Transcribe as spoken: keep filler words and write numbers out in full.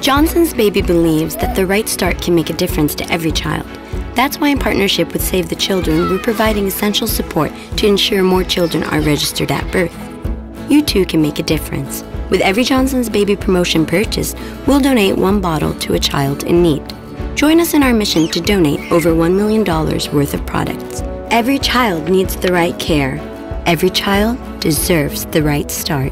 Johnson's Baby believes that the right start can make a difference to every child. That's why in partnership with Save the Children, we're providing essential support to ensure more children are registered at birth. You too can make a difference. With every Johnson's Baby promotion purchase, we'll donate one bottle to a child in need. Join us in our mission to donate over one million dollars worth of products. Every child needs the right care. Every child deserves the right start.